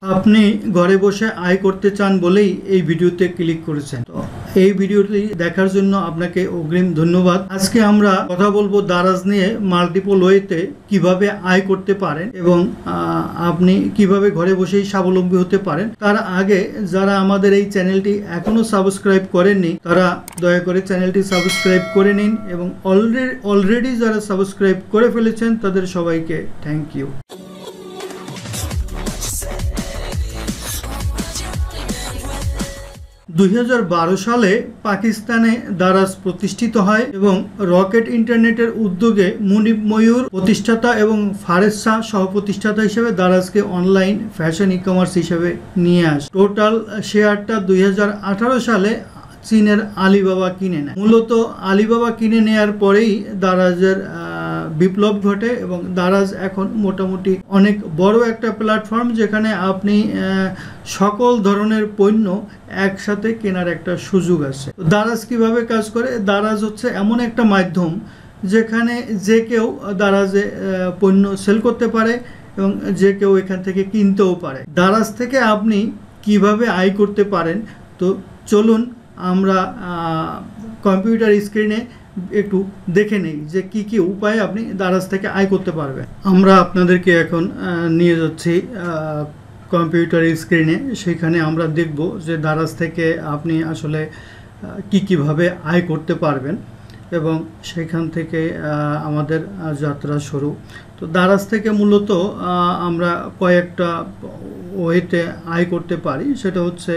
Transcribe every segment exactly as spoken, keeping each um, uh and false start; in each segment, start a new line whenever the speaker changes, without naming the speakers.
আপনি ঘরে বসে আয় করতে চান বলেই এই ভিডিওতে ক্লিক করেছেন। তো এই ভিডিওটি দেখার জন্য আপনাকে অগ্রিম ধন্যবাদ। আজকে আমরা কথা বলবো দারাজ নিয়ে মাল্টিপল ওয়েতে কিভাবে আয় করতে পারেন এবং আপনি কিভাবে ঘরে বসেই স্বাবলম্বী হতে পারেন। তার আগে যারা আমাদের এই চ্যানেলটি এখনো সাবস্ক্রাইব করেননি তারা দয়া করে চ্যানেলটি সাবস্ক্রাইব করে নিন এবং অলরেডি অলরেডি যারা সাবস্ক্রাইব করে ফেলেছেন তাদের সবাইকে থ্যাংক ইউ। দুই হাজার বারো সালে পাকিস্তানে দারাজ প্রতিষ্ঠিত হয় এবং রকেট ইন্টারনেটের উদ্যোগে মুনিব ময়ূর প্রতিষ্ঠাতা এবং ফারেজ শাহ সহ প্রতিষ্ঠাতা হিসেবে দারাজকে অনলাইন ফ্যাশন ই কমার্স হিসেবে নিয়ে আসে। টোটাল শেয়ারটা দুই হাজার আঠারো সালে চীনের আলিবাবা কিনে নেয়। মূলত আলিবাবা কিনে নেয়ার পরেই দারাজের বিপ্লব ঘটে এবং দারাজ এখন মোটামুটি অনেক বড় একটা প্ল্যাটফর্ম যেখানে আপনি সকল ধরনের পণ্য একসাথে কেনার একটা সুযোগ আছে। দারাজ কিভাবে কাজ করে? দারাজ হচ্ছে এমন একটা মাধ্যম যেখানে যে কেউ দারাজে পণ্য সেল করতে পারে এবং যে কেউ এখান থেকে কিনতেও পারে। দারাজ থেকে আপনি কিভাবে আয় করতে পারেন, তো চলুন আমরা কম্পিউটার স্ক্রিনে একটু দেখে নেই যে কি কি উপায়ে আপনি দারাজ থেকে আয় করতে পারবেন। আমরা আপনাদেরকে এখন নিয়ে যাচ্ছি কম্পিউটার স্ক্রিনে। সেখানে আমরা দেখব যে দারাজ থেকে আপনি আসলে কি কিভাবে আয় করতে পারবেন এবং সেখান থেকে আমাদের যাত্রা শুরু। তো দারাজ থেকে মূলত আমরা কয়েকটা ওয়েতে আয় করতে পারি। সেটা হচ্ছে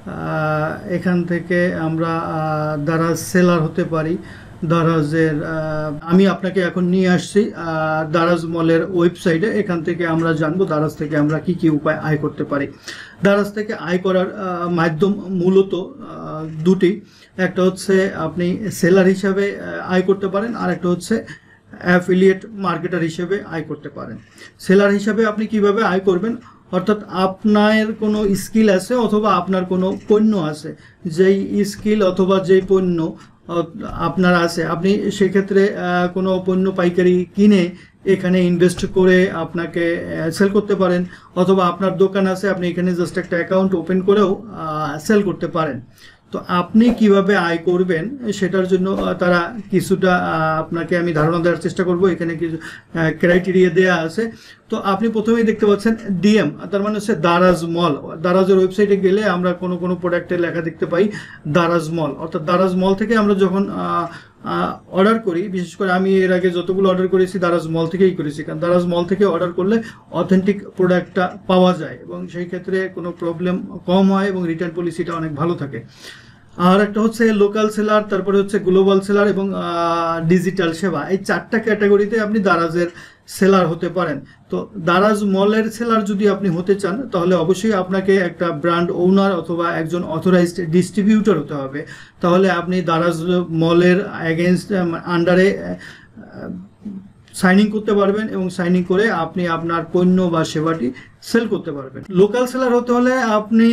এখান থেকে আমরা দারাজ সেলার হতে পারি। দারাজের আমি আপনাকে এখন নিয়ে আসছি দারাজ মলের ওয়েবসাইটে। এখান থেকে আমরা জানবো দারাজ থেকে আমরা কি কি উপায় আয় করতে পারি। দারাজ থেকে আয় করার মাধ্যম মূলত দুটি, একটা হচ্ছে আপনি সেলার হিসাবে আয় করতে পারেন, আর একটা হচ্ছে অ্যাফিলিয়েট মার্কেটার হিসেবে আয় করতে পারেন। সেলার হিসাবে আপনি কিভাবে আয় করবেন, অর্থাৎ আপনার কোনো স্কিল আছে অথবা আপনার কোনো পণ্য আছে, যেই স্কিল অথবা যেই পণ্য আপনার আছে আপনি সেক্ষেত্রে কোনো পণ্য পাইকারি কিনে এখানে ইনভেস্ট করে আপনাকে সেল করতে পারেন, অথবা আপনার দোকান আছে আপনি এখানে জাস্ট একটা অ্যাকাউন্ট ওপেন করেও সেল করতে পারেন। তো আপনি কিভাবে আয় করবেন সেটার জন্য তারা কিছুটা আপনাকে আমি ধারণা দেওয়ার চেষ্টা করব। এখানে কিছু ক্রাইটেরিয়া দেওয়া আছে। তো আপনি প্রথমেই দেখতে পাচ্ছেন ডিএম, তার মানে হচ্ছে দারাজ মল। দারাজের ওয়েবসাইটে গেলে আমরা কোনো কোনো প্রোডাক্টের লেখা দেখতে পাই দারাজ মল, অর্থাৎ দারাজ মল থেকে আমরা যখন অর্ডার করি, বিশেষ করে আমি এর আগে যতগুলো অর্ডার করেছি দারাজ মল থেকেই করেছি, কারণ দারাজ মল থেকে অর্ডার করলে অথেন্টিক প্রোডাক্টটা পাওয়া যায় এবং সেই ক্ষেত্রে কোনো প্রবলেম কম হয় এবং রিটার্ন পলিসিটা অনেক ভালো থাকে। আর একটা হচ্ছে লোকাল সেলার, তারপরে হচ্ছে গ্লোবাল সেলার এবং ডিজিটাল সেবা। এই চারটা ক্যাটাগরিতে আপনি দারাজের সেলার হতে পারেন। তো দারাজ মলের সেলার যদি আপনি হতে চান তাহলে অবশ্যই আপনাকে একটা ব্র্যান্ড ওনার অথবা একজন অথরাইজড ডিস্ট্রিবিউটর হতে হবে। তাহলে আপনি দারাজ মলের এগেনস্ট আন্ডারে সাইনিং করতে পারবেন এবং সাইনিং করে আপনি আপনার পণ্য বা সেবাটি সেল করতে পারবেন। লোকাল সেলার হতে হলে আপনি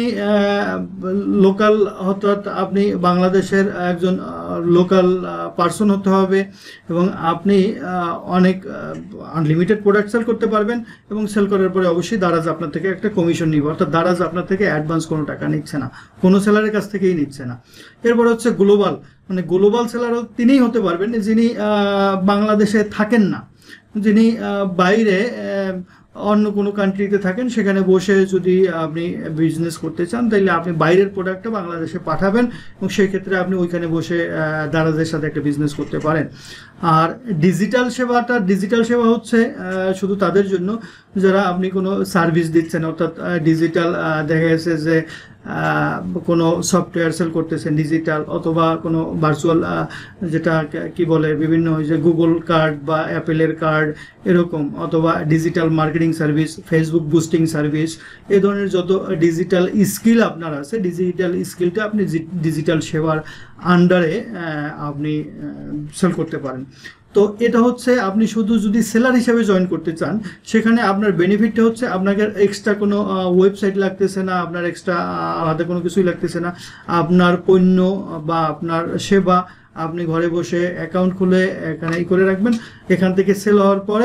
লোকাল অর্থাৎ আপনি বাংলাদেশের একজন লোকাল পার্সন হতে হবে এবং আপনি অনেক আনলিমিটেড প্রোডাক্ট সেল করতে পারবেন এবং সেল করার পরে অবশ্যই দারাজ আপনার থেকে একটা কমিশন নিবে, অর্থাৎ দারাজ আপনার থেকে অ্যাডভান্স কোনো টাকা নিচ্ছে না, কোনো সেলারের কাছ থেকেই নিচ্ছে না। এরপর হচ্ছে গ্লোবাল, মানে গ্লোবাল সেলারও তিনিই হতে পারবেন যিনি বাংলাদেশে থাকেন না, যিনি বাইরে অন্য কোনো কান্ট্রিতে থাকেন, সেখানে বসে যদি আপনি বিজনেস করতে চান তাহলে আপনি বাইরের প্রোডাক্টটা বাংলাদেশে পাঠাবেন এবং সেই ক্ষেত্রে আপনি ওইখানে বসে দারাজের সাথে একটা বিজনেস করতে পারেন। আর ডিজিটাল সেবাটা, ডিজিটাল সেবা হচ্ছে শুধু তাদের জন্য যারা আপনি কোনো সার্ভিস দিচ্ছেন, অর্থাৎ ডিজিটাল দেখা গেছে যে কোনো সফটওয়্যার সেল করতেছেন ডিজিটাল, অথবা কোনো ভার্চুয়াল যেটা কি বলে বিভিন্ন যে গুগল কার্ড বা অ্যাপেলের কার্ড এরকম, অথবা digital marketing service, Facebook boosting service, এ ধরনের যত ডিজিটাল স্কিল আপনার আছে, ডিজিটাল স্কিলটা আপনি ডিজিটাল সেবার আন্ডারে আপনি সেল করতে পারেন। তো এটা হচ্ছে আপনি শুধু যদি সেলার হিসেবে জয়েন করতে চান সেখানে আপনার বেনিফিটটা হচ্ছে আপনাকে এক্সট্রা কোনো ওয়েবসাইট লাগতেছে না, আপনার এক্সট্রা আলাদা কোনো কিছুই লাগতেছে না। আপনার পণ্য বা আপনার সেবা আপনি ঘরে বসে অ্যাকাউন্ট খুলে এখানে ই করে রাখবেন, এখান থেকে সেল হওয়ার পরে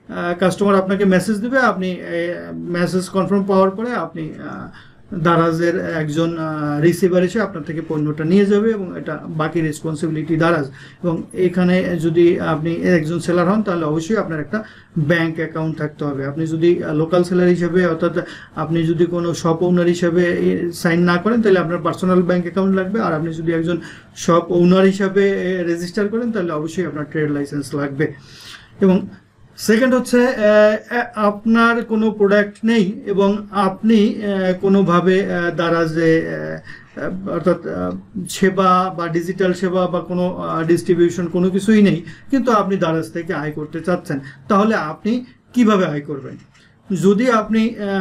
কাস্টমার আপনাকে মেসেজ দেবে, আপনি মেসেজ কনফার্ম পাওয়ার পরে আপনি দারাজের একজন রিসিভার এসে আপনার থেকে পণ্যটা নিয়ে যাবে এবং এটা বাকি রেসপন্সিবিলিটি দারাজ। এবং এখানে যদি আপনি একজন সেলার হন তাহলে অবশ্যই আপনার একটা ব্যাংক অ্যাকাউন্ট থাকতে হবে। আপনি যদি লোকাল সেলার হিসেবে অর্থাৎ আপনি যদি কোনো শপ ওনার হিসেবে সাইন না করেন তাহলে আপনার পার্সোনাল ব্যাংক অ্যাকাউন্ট লাগবে। আর আপনি যদি একজন শপ ওনার হিসাবে রেজিস্টার করেন তাহলে অবশ্যই আপনার ট্রেড লাইসেন্স লাগবে। এবং সেকেন্ড হচ্ছে আপনার কোনো প্রোডাক্ট নেই এবং আপনি কোনোভাবে দারাজে অর্থাৎ সেবা বা ডিজিটাল সেবা বা কোনো ডিস্ট্রিবিউশন কোনো কিছুই নেই, কিন্তু আপনি দারাজ থেকে আয় করতে চাচ্ছেন, তাহলে আপনি কিভাবে আয় করবেন? যদি আপনি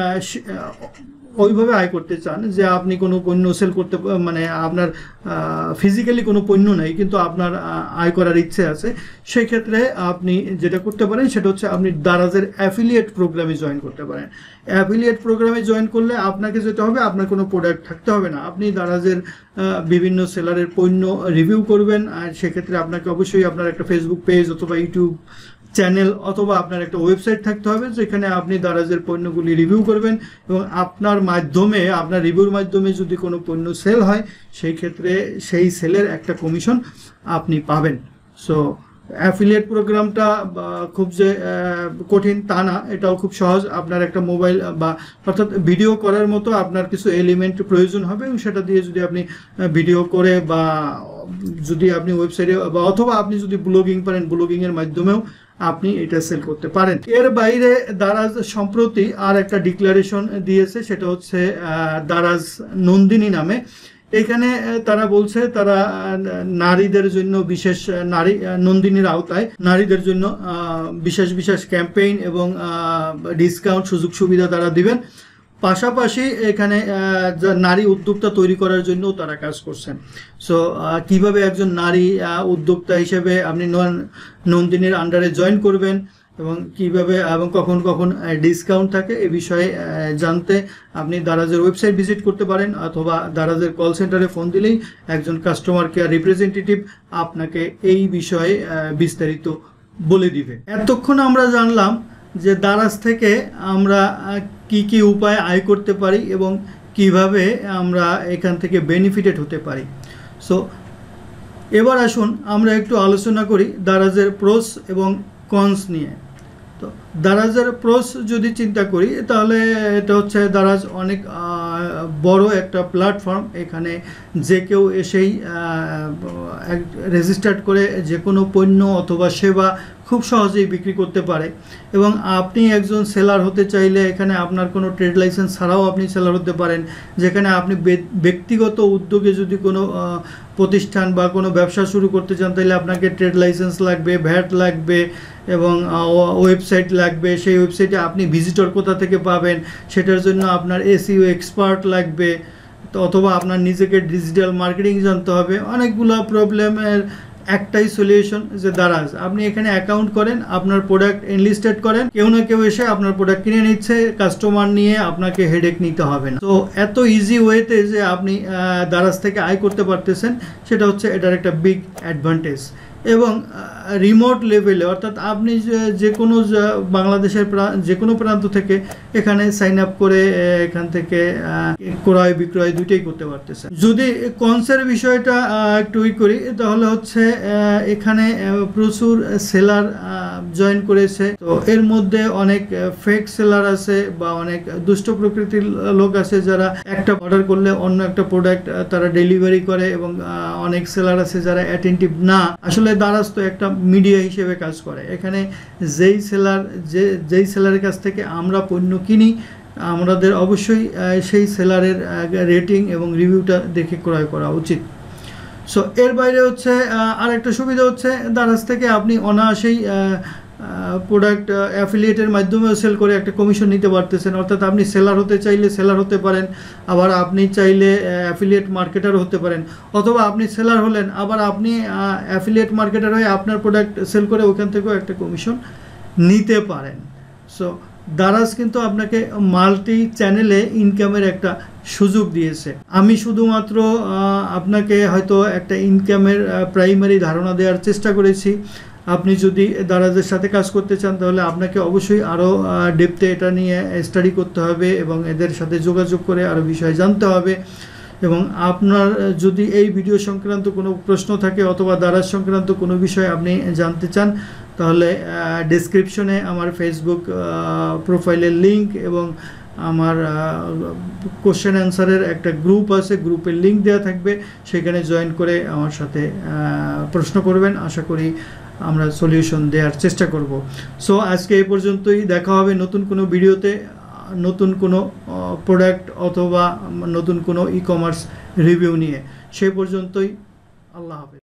ওইভাবে আয় করতে চান যে আপনি কোনো পণ্য সেল করতে মানে আপনার ফিজিক্যালি কোনো পণ্য নেই কিন্তু আপনার আয় করার ইচ্ছে আছে, সেই ক্ষেত্রে আপনি যেটা করতে পারেন সেটা হচ্ছে আপনি দারাজের অ্যাফিলিয়েট প্রোগ্রামে জয়েন করতে পারেন। অ্যাফিলিয়েট প্রোগ্রামে জয়েন করলে আপনাকে যেটা হবে, আপনার কোনো প্রোডাক্ট থাকতে হবে না, আপনি দারাজের বিভিন্ন সেলারের পণ্য রিভিউ করবেন। আর সেক্ষেত্রে আপনাকে অবশ্যই আপনার একটা ফেসবুক পেজ অথবা ইউটিউব চ্যানেল অথবা আপনার একটা ওয়েবসাইট থাকতে হবে যেখানে আপনি দারাজের পণ্যগুলি রিভিউ করবেন এবং আপনার মাধ্যমে আপনার রিভিউর মাধ্যমে যদি কোনো পণ্য সেল হয় সেই ক্ষেত্রে সেই সেলের একটা কমিশন আপনি পাবেন। সো অ্যাফিলিয়েট প্রোগ্রামটা খুব যে কঠিন তা না, এটাও খুব সহজ। আপনার একটা মোবাইল বা অর্থাৎ ভিডিও করার মতো আপনার কিছু এলিমেন্ট প্রয়োজন হবে এবং সেটা দিয়ে যদি আপনি ভিডিও করে বা যদি আপনি ওয়েবসাইটে বা অথবা আপনি যদি ব্লগিং পারেন ব্লগিংয়ের মাধ্যমেও আপনি এটা সেল করতে পারেন। এর বাইরে দারাজ সম্প্রতি আর একটা ডিক্লারেশন দিয়েছে, সেটা হচ্ছে দারাজ নন্দিনী নামে। এখানে তারা বলছে তারা নারীদের জন্য বিশেষ নারী নন্দিনীর আওতায় নারীদের জন্য বিশেষ বিশেষ ক্যাম্পেইন এবং ডিসকাউন্ট সুযোগ সুবিধা তারা দিবেন। পাশাপাশি এখানে নারী উদ্যোক্তা তৈরি করার জন্য তারা কাজ করছেন। সো কিভাবে একজন নারী উদ্যোক্তা হিসেবে আপনি নন্দিনীর আন্ডারে জয়েন করবেন এবং কিভাবে এবং কখন কখন ডিসকাউন্ট থাকে এ বিষয়ে জানতে আপনি দারাজের ওয়েবসাইট ভিজিট করতে পারেন অথবা দারাজের কল সেন্টারে ফোন দিলেই একজন কাস্টমার কেয়ার রিপ্রেজেন্টেটিভ আপনাকে এই বিষয়ে বিস্তারিত বলে দিবে। এতক্ষণ আমরা জানলাম যে দারাজ থেকে আমরা কি কি উপায়ে আয় করতে পারি এবং কিভাবে আমরা এখান থেকে বেনিফিটেড হতে পারি। সো এবার আসুন আমরা একটু আলোচনা করি দারাজের প্রোস এবং কনস নিয়ে। তো দারাজের প্রোস যদি চিন্তা করি তাহলে এটা হচ্ছে দারাজ অনেক বড় একটা প্ল্যাটফর্ম, এখানে যে কেউ এসেই রেজিস্টার্ড করে যে কোনো পণ্য অথবা সেবা খুব সহজেই বিক্রি করতে পারে। এবং আপনি একজন সেলার হতে চাইলে এখানে আপনার কোনো ট্রেড লাইসেন্স ছাড়াও আপনি সেলার হতে পারেন, যেখানে আপনি ব্যক্তিগত উদ্যোগে যদি কোনো প্রতিষ্ঠান বা কোনো ব্যবসা শুরু করতে চান তাহলে আপনাকে ট্রেড লাইসেন্স লাগবে, ভ্যাট লাগবে এবং ওয়েবসাইট লাগবে। সেই ওয়েবসাইটে আপনি ভিজিটর কোথা থেকে পাবেন সেটার জন্য আপনার এসইও এক্সপার্ট লাগবে, তো অথবা আপনার নিজেকে ডিজিটাল মার্কেটিং জানতে হবে। অনেকগুলো প্রবলেমের একটাই সলিউশন যে দারাজ। আপনি এখানে অ্যাকাউন্ট করেন, আপনার প্রোডাক্ট এনলিস্টেড করেন, কেউ না কেউ এসে আপনার প্রোডাক্ট কিনে নিচ্ছে, কাস্টমার নিয়ে আপনাকে হেডেক নিতে হবে না। তো এত ইজি ওয়েতে যে আপনি দারাজ থেকে আয় করতে পারতেছেন সেটা হচ্ছে এটার একটা বিগ অ্যাডভান্টেজ। এবং রিমোট লেভেলে অর্থাৎ আপনি যে কোনো বাংলাদেশের যে কোনো প্রান্ত থেকে এখানে সাইন আপ করে এখান থেকে ক্রয় বিক্রয় দুইটাই করতে পারতেছেন। যদি কনসের বিষয়টা একটু ই করি তাহলে হচ্ছে এখানে প্রচুর সেলার জয়েন করেছে। তো এর মধ্যে অনেক ফেক সেলার আছে বা অনেক দুষ্ট প্রকৃতির লোক আছে যারা একটা অর্ডার করলে অন্য একটা প্রোডাক্ট তারা ডেলিভারি করে এবং অনেক সেলার আছে যারা অ্যাটেন্টিভ না। আসলে দারাজ তো একটা মিডিয়া হিসেবে কাজ করে, এখানে যেই সেলার যে যেই সেলারের কাছ থেকে আমরা পণ্য কিনি আমাদের অবশ্যই সেই সেলারের রেটিং এবং রিভিউটা দেখে ক্রয় করা উচিত। সো এর বাইরে হচ্ছে আরেকটা সুবিধা হচ্ছে দারাজ থেকে আপনি অনায়াসেই প্রোডাক্ট অ্যাফিলিয়েটের মাধ্যমেও সেল করে একটা কমিশন নিতে পারতেছেন। অর্থাৎ আপনি সেলার হতে চাইলে সেলার হতে পারেন, আবার আপনি চাইলে অ্যাফিলিয়েট মার্কেটার হতে পারেন, অথবা আপনি সেলার হলেন আবার আপনি অ্যাফিলিয়েট মার্কেটার হয়ে আপনার প্রোডাক্ট সেল করে ওখান থেকেও একটা কমিশন নিতে পারেন। সো দারাজ কিন্তু আপনাকে মাল্টি চ্যানেলে ইনকামের একটা সুযোগ দিয়েছে। আমি শুধুমাত্র আপনাকে হয়তো একটা ইনকামের প্রাইমারি ধারণা দেওয়ার চেষ্টা করেছি। আপনি যদি দারাজের সাথে কাজ করতে চান তাহলে আপনাকে অবশ্যই আরও ডেপথে এটা নিয়ে স্টাডি করতে হবে এবং এদের সাথে যোগাযোগ করে আরও বিষয় জানতে হবে। এবং আপনার যদি এই ভিডিও সংক্রান্ত কোনো প্রশ্ন থাকে অথবা দারাজ সংক্রান্ত কোনো বিষয় আপনি জানতে চান তাহলে ডেসক্রিপশনে আমার ফেসবুক প্রোফাইলের লিঙ্ক এবং আমার কোশ্চেন অ্যান্সারের একটা গ্রুপ আছে, গ্রুপের লিঙ্ক দেওয়া থাকবে, সেখানে জয়েন করে আমার সাথে প্রশ্ন করবেন। আশা করি আমরা সলিউশন দেওয়ার চেষ্টা করব। সো আজকে এই পর্যন্তই, দেখা হবে নতুন কোনো ভিডিওতে, নতুন কোনো প্রোডাক্ট অথবা নতুন কোনো ই কমার্স রিভিউ নিয়ে। সেই পর্যন্তই, আল্লাহ হাফেজ।